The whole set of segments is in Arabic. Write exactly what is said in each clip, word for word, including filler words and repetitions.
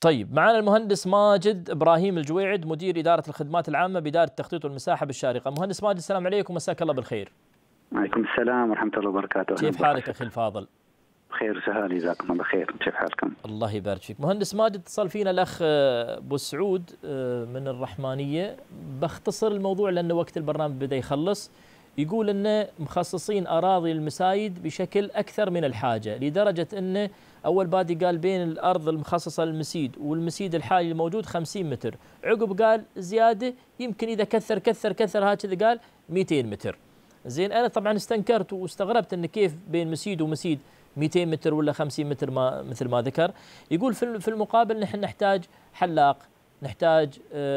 طيب، معنا المهندس ماجد إبراهيم الجويعد، مدير إدارة الخدمات العامة بإدارة التخطيط والمساحة بالشارقة. مهندس ماجد، السلام عليكم، مساك الله بالخير. وعليكم السلام ورحمة الله وبركاته. كيف حالك أخي الفاضل؟ بخير وسهلا، جزاكم الله خير. كيف حالكم؟ الله يبارك فيك. مهندس ماجد، اتصل فينا الأخ أبو سعود من الرحمانية. بختصر الموضوع لأن وقت البرنامج بدأ يخلص. يقول أنه مخصصين أراضي المسايد بشكل أكثر من الحاجة، لدرجة أنه أول بادي قال بين الأرض المخصصة للمسيد والمسيد الحالي الموجود خمسين متر، عقب قال زيادة يمكن إذا كثر كثر كثر هكذا قال مئتين متر. زين، أنا طبعا استنكرت واستغربت أن كيف بين مسيد ومسيد مئتين متر ولا خمسين متر ما مثل ما ذكر. يقول في المقابل نحن نحتاج حلاق، نحتاج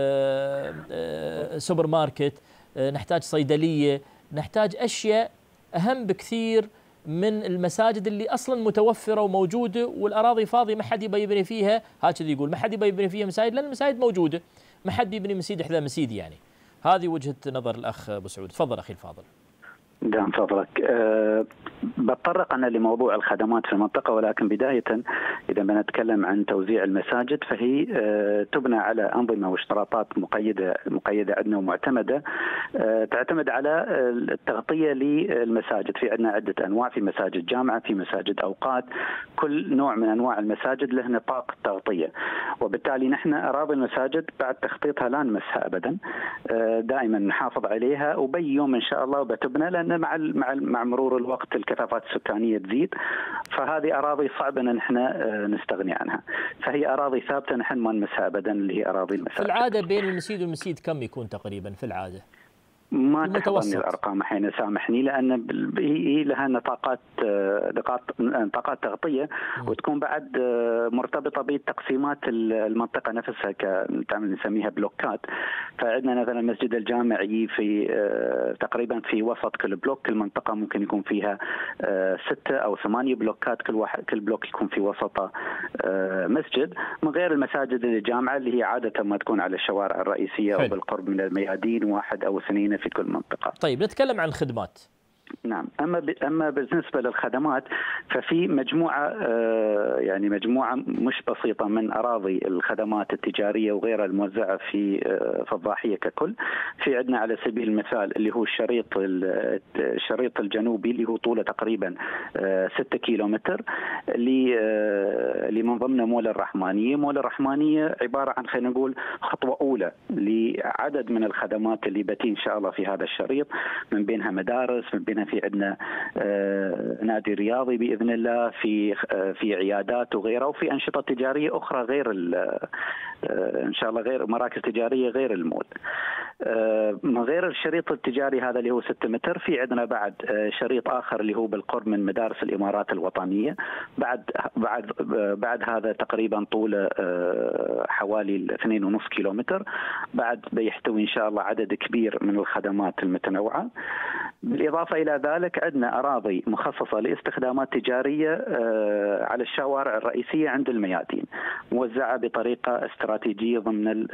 سوبر ماركت، نحتاج صيدلية، نحتاج أشياء أهم بكثير من المساجد اللي أصلا متوفرة وموجودة، والأراضي فاضية ما حد يبي يبني فيها. هكذا يقول، ما حد يبي يبني فيها مساجد لأن المساجد موجودة، ما حد يبني مسجد إحدى مسيد. يعني هذه وجهة نظر الأخ أبو سعود. تفضل أخي الفاضل. نعم فضلك. أه بتطرق أنا لموضوع الخدمات في المنطقة، ولكن بداية إذا بنتكلم عن توزيع المساجد فهي أه تبنى على أنظمة واشتراطات مقيدة مقيدة عندنا ومعتمدة. أه تعتمد على التغطية للمساجد. في عندنا عدة أنواع، في مساجد جامعة، في مساجد أوقات، كل نوع من أنواع المساجد له نطاق تغطية، وبالتالي نحن أراضي المساجد بعد تخطيطها لا نمسها أبدا. أه دائما نحافظ عليها، وبي يوم إن شاء الله بتبنى، لأن مع مع مع مرور الوقت الكثافات السكانيه تزيد، فهذه اراضي صعب ان احنا نستغني عنها، فهي اراضي ثابته نحن ما نمسها ابدا، اللي هي اراضي المساجد. في العاده بين المسيد والمسيد كم يكون تقريبا في العاده؟ ما تحضرني الارقام حين سامحني، لان هي لها نطاقات نطاقات تغطيه، وتكون بعد مرتبطه بتقسيمات المنطقه نفسها، كنعمل نسميها بلوكات. فعندنا مثلا المسجد الجامعي في تقريبا في وسط كل بلوك، المنطقه ممكن يكون فيها ستة او ثمانية بلوكات، كل واحد كل بلوك يكون في وسطه مسجد، من غير المساجد الجامعه اللي هي عاده ما تكون على الشوارع الرئيسيه او بالقرب من الميادين، واحد او اثنين في كل منطقة. طيب، نتكلم عن الخدمات. نعم. اما اما بالنسبه للخدمات ففي مجموعه يعني مجموعه مش بسيطه من اراضي الخدمات التجاريه وغيرها الموزعه في في الضاحيه ككل. في عندنا على سبيل المثال اللي هو الشريط الشريط الجنوبي اللي هو طوله تقريبا ستة كيلومتر، اللي اللي من ضمنه مول الرحمانيه. مول الرحمانيه عباره عن خلينا نقول خطوه اولى لعدد من الخدمات اللي بتي ان شاء الله في هذا الشريط، من بينها مدارس، من بينها في عندنا نادي رياضي باذن الله، في في عيادات وغيرها، وفي انشطه تجاريه اخرى غير ان شاء الله غير مراكز تجاريه غير المول. من غير الشريط التجاري هذا اللي هو ستة متر، في عندنا بعد شريط اخر اللي هو بالقرب من مدارس الامارات الوطنيه، بعد بعد بعد هذا تقريبا طوله حوالي اثنين ونص كيلومتر، بعد بيحتوي ان شاء الله عدد كبير من الخدمات المتنوعه. بالإضافة إلى ذلك عندنا أراضي مخصصة لاستخدامات تجارية على الشوارع الرئيسية عند الميادين، موزعة بطريقة استراتيجية ضمن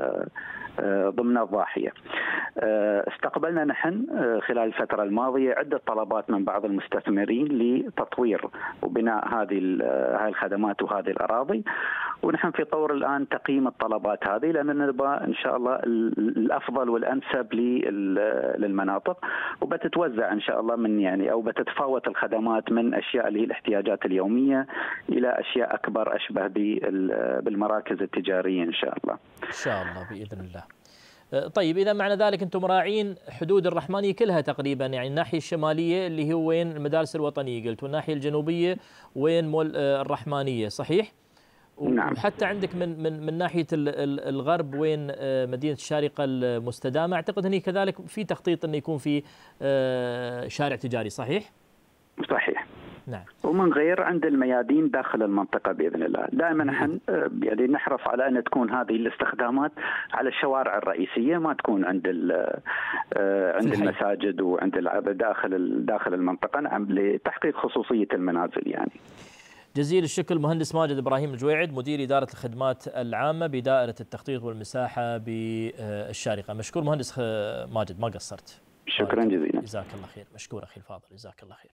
ضمن الضاحية. استقبلنا نحن خلال الفترة الماضية عدة طلبات من بعض المستثمرين لتطوير وبناء هذه هذه الخدمات وهذه الأراضي، ونحن في طور الآن تقييم الطلبات هذه، لأننا نبغى إن شاء الله الأفضل والأنسب للمناطق، وبتتوزع إن شاء الله من يعني أو بتتفاوت الخدمات من أشياء اللي هي الاحتياجات اليومية إلى أشياء أكبر أشبه بالمراكز التجارية إن شاء الله. إن شاء الله بإذن الله. طيب، إذا معنى ذلك أنتم مراعين حدود الرحمانية كلها تقريبا، يعني الناحية الشمالية اللي هو وين المدارس الوطنية قلت، والناحية الجنوبية وين مول الرحمانية، صحيح؟ نعم. وحتى عندك من من من ناحية الغرب وين مدينة الشارقة المستدامة، أعتقد هني كذلك في تخطيط أن يكون في شارع تجاري، صحيح؟ صحيح. نعم. ومن غير عند الميادين داخل المنطقة بإذن الله. دائما نحن يعني نحرص على أن تكون هذه الاستخدامات على الشوارع الرئيسية، ما تكون عند عند المساجد وعند داخل داخل المنطقة، نعم، لتحقيق خصوصية المنازل يعني. جزيل الشكر مهندس ماجد إبراهيم الجويعد، مدير إدارة الخدمات العامة بدائرة التخطيط والمساحة بالشارقة. مشكور مهندس ماجد، ما قصرت. شكرا جزيلا. جزاك الله خير. مشكور أخي الفاضل، جزاك الله خير.